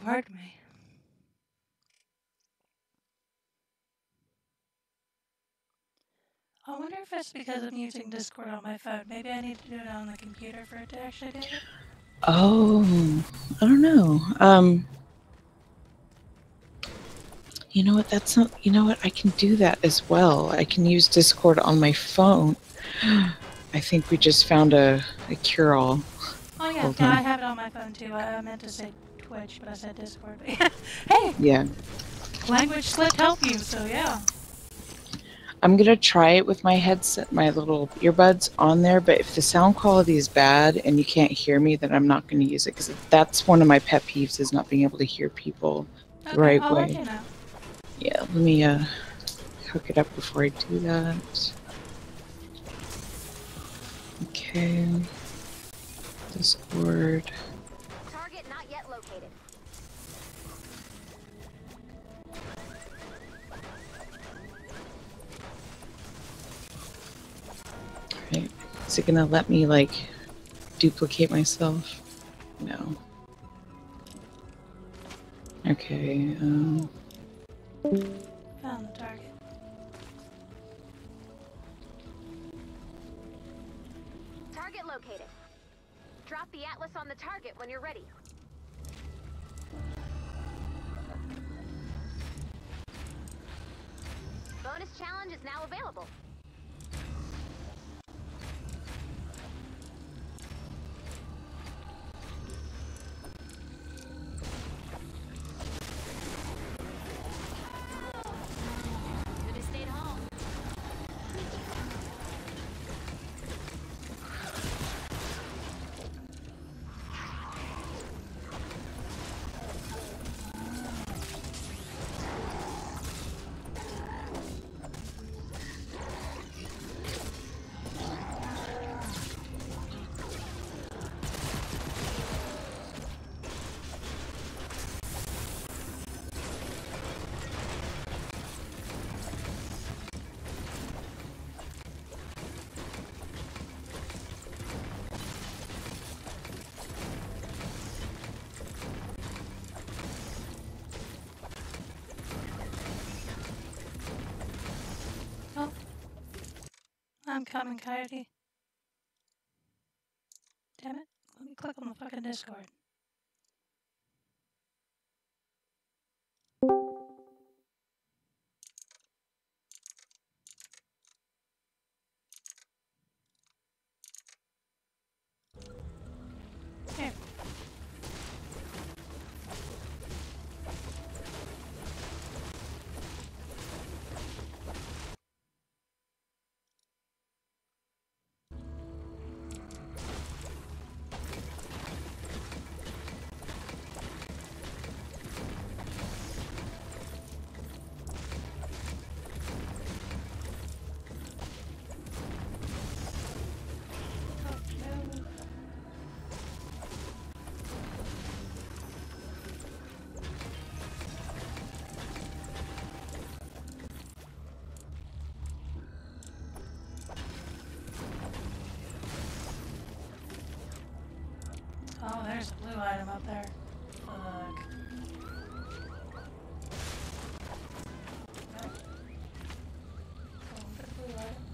Pardon me. I wonder if it's because I'm using Discord on my phone. Maybe I need to do it on the computer for it to actually do it. Oh, I don't know. You know what? That's not. You know what? I can do that as well. I can use Discord on my phone. I think we just found a cure-all. Oh yeah, Hold yeah, on. I have it on my phone too. I meant to say Twitch, but I said Discord. Hey, Yeah. language slip help you, so yeah. I'm gonna try it with my headset, my little earbuds on there, but if the sound quality is bad and you can't hear me, then I'm not gonna use it, because that's one of my pet peeves, is not being able to hear people the Okay, right I'll let way. you know. Yeah, let me hook it up before I do that. Okay. Discord. Target not yet located. Right. Is it gonna let me like duplicate myself? No. Okay. Found the target. Target located. Drop the Atlas on the target when you're ready. Bonus challenge is now available. Could have stayed home. Oh, I'm coming, Coyote. Damn it. Let me click on the fucking Discord. Here. Oh, no. Oh, there's a blue item up there. Fuck. Nope. Going for the blue item.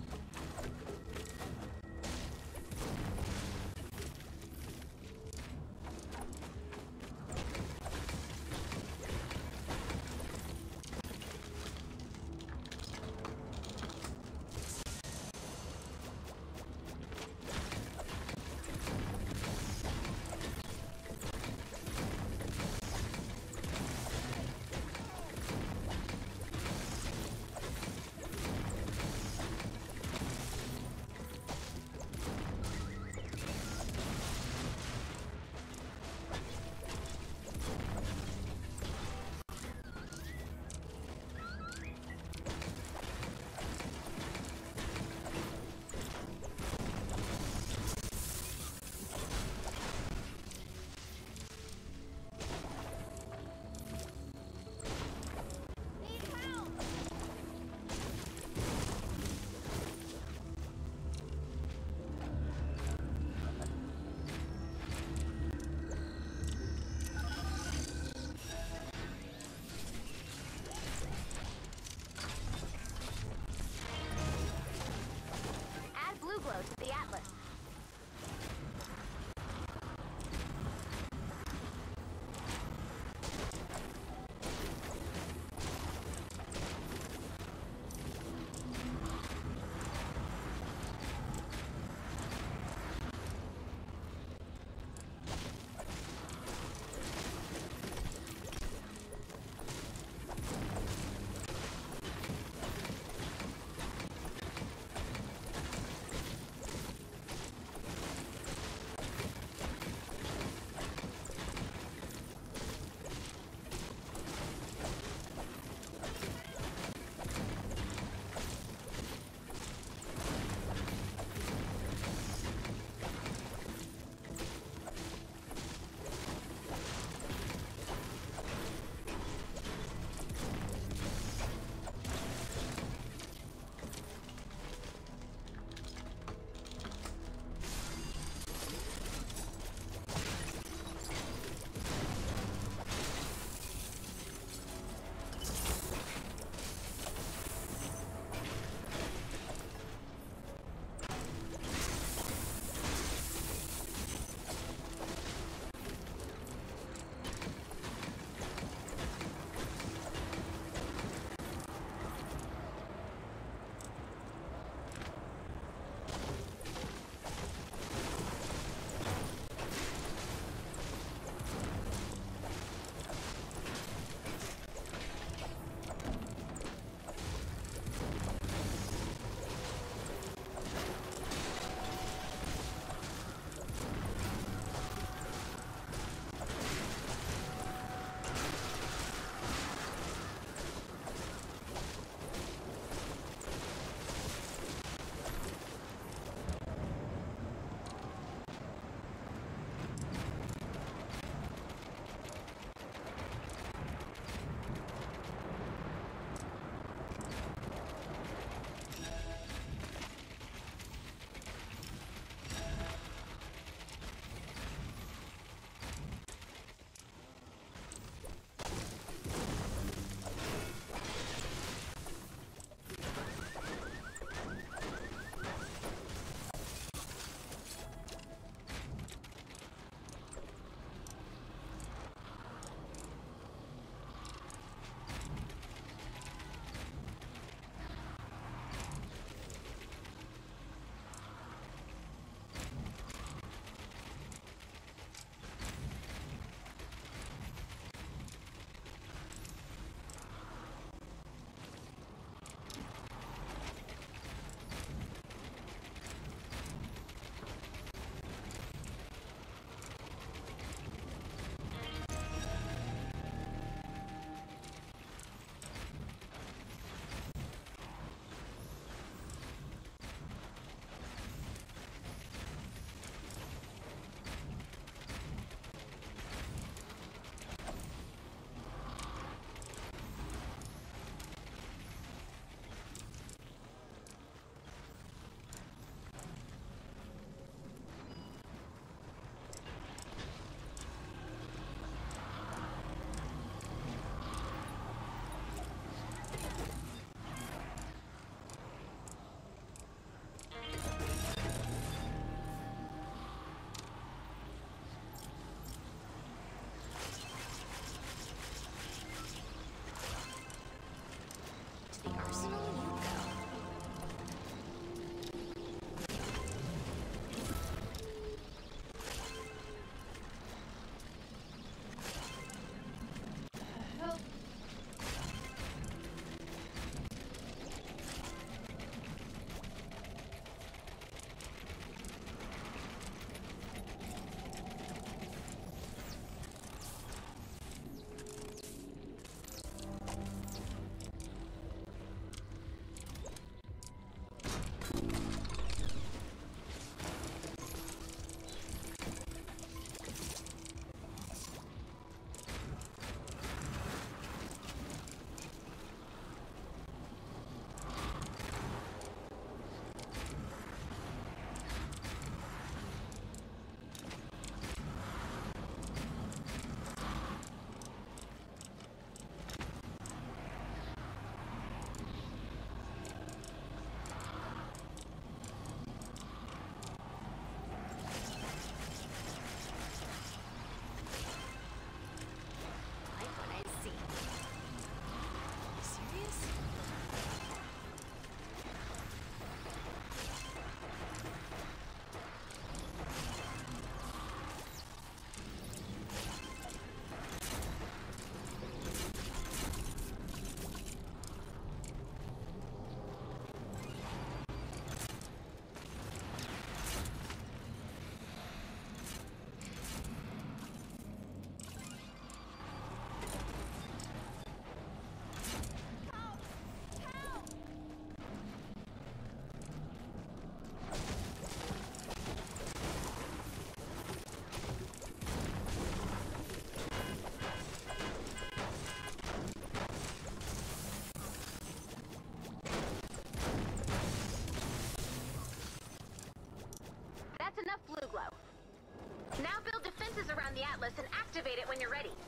Now build defenses around the Atlas and activate it when you're ready.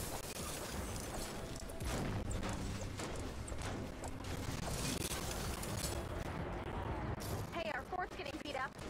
Hey, our fort's getting beat up.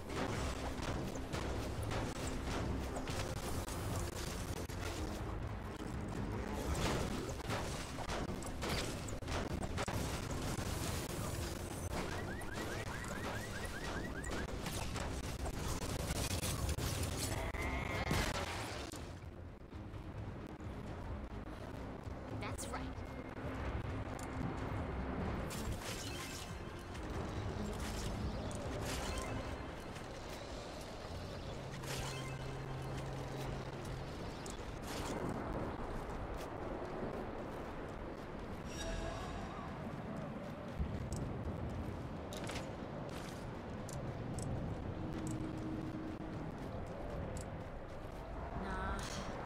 That's right. Nah.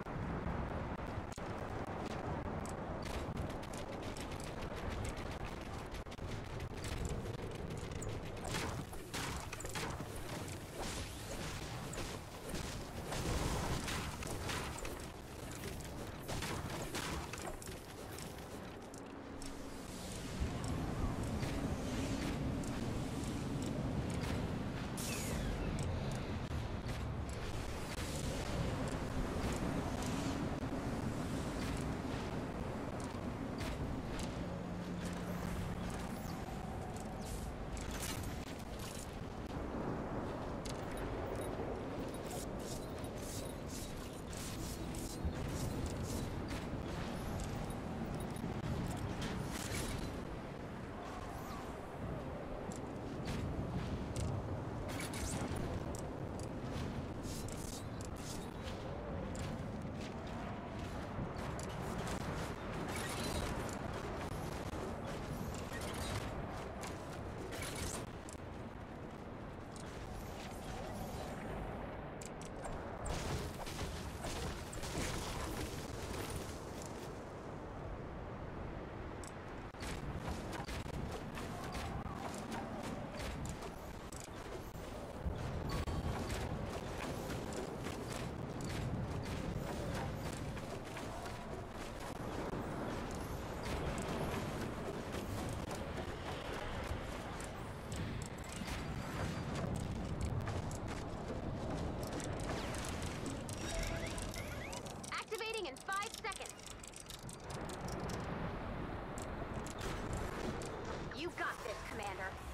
Activating in 5 seconds. You got this, Commander.